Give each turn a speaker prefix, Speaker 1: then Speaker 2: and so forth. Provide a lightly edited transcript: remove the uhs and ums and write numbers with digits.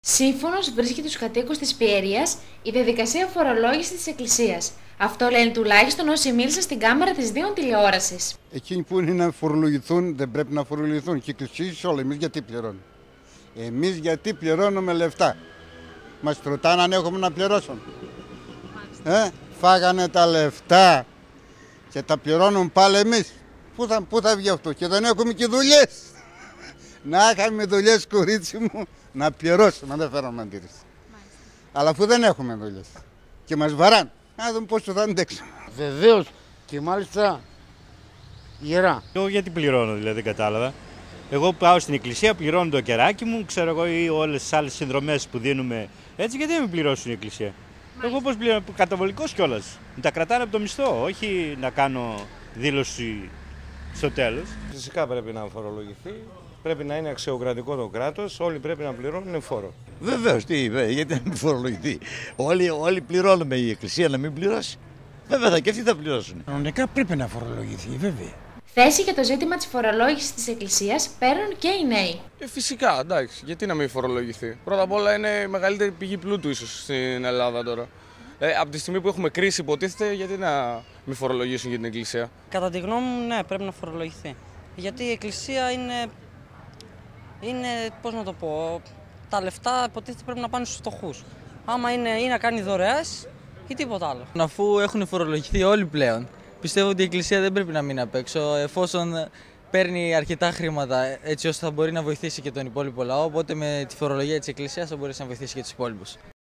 Speaker 1: Σύμφωνος βρίσκει τους κατοίκους της Πιέρειας η διαδικασία φορολόγησης της Εκκλησίας. Αυτό λένε τουλάχιστον όσοι μίλησαν στην κάμερα της Δίων τηλεόρασης.
Speaker 2: Εκείνοι που είναι να φορολογηθούν δεν πρέπει να φορολογηθούν. Και οι εκκλησίες όλα. Εμείς γιατί πληρώνουμε? Εμείς γιατί πληρώνουμε λεφτά? Μας ρωτάνε αν έχουμε να πληρώσουμε. Φάγανε τα λεφτά και τα πληρώνουμε πάλι εμείς. Πού θα βγει αυτό? Και δεν έχουμε και δουλειές. Να είχαμε δουλειές, κορίτσι μου, να πληρώσουμε, δεν φέραμε αντίρρηση. Αλλά αφού δεν έχουμε δουλειές και μας βαράνε, να δούμε πόσο θα αντέξουμε.
Speaker 3: Βεβαίως, και μάλιστα γερά.
Speaker 4: Εγώ γιατί πληρώνω, δηλαδή δεν κατάλαβα. Εγώ πάω στην εκκλησία, πληρώνω το κεράκι μου, ξέρω εγώ, ή όλες τις άλλες συνδρομές που δίνουμε. Έτσι, γιατί δεν με πληρώσουν η εκκλησία? Εγώ πώς πληρώνω? Καταβολικός κιόλας. Τα κρατάνε από το μισθό, όχι να κάνω δήλωση στο τέλος.
Speaker 5: Φυσικά πρέπει να φορολογηθεί. Πρέπει να είναι αξιοκρατικό το κράτος, όλοι πρέπει να πληρώνουν φόρο.
Speaker 6: Βεβαίως, γιατί να μην φορολογηθεί? Όλοι πληρώνουμε, η Εκκλησία να μην πληρώσει. Βέβαια, και αυτοί θα πληρώσουν.
Speaker 3: Κανονικά πρέπει να φορολογηθεί, βέβαια.
Speaker 1: Θέση για το ζήτημα της φορολόγησης της Εκκλησίας παίρνουν και οι νέοι.
Speaker 7: Φυσικά, εντάξει, γιατί να μην φορολογηθεί? Πρώτα απ' όλα είναι η μεγαλύτερη πηγή πλούτου ίσως στην Ελλάδα τώρα. Από τη στιγμή που έχουμε κρίση, υποτίθεται, γιατί να μην φορολογήσουν για την Εκκλησία?
Speaker 8: Κατά τη γνώμη μου, ναι, πρέπει να φορολογηθεί. Γιατί η Εκκλησία είναι, πώς να το πω, τα λεφτά υποτίθεται πρέπει να πάνε στους φτωχούς. Άμα είναι ή να κάνει δωρεές ή τίποτα άλλο.
Speaker 9: Αφού έχουν φορολογηθεί όλοι πλέον, πιστεύω ότι η Εκκλησία δεν πρέπει να μείνει απ' έξω, εφόσον παίρνει αρκετά χρήματα έτσι ώστε θα μπορεί να βοηθήσει και τον υπόλοιπο λαό, οπότε με τη φορολογία της Εκκλησίας θα μπορέσει να βοηθήσει και τους υπόλοιπους.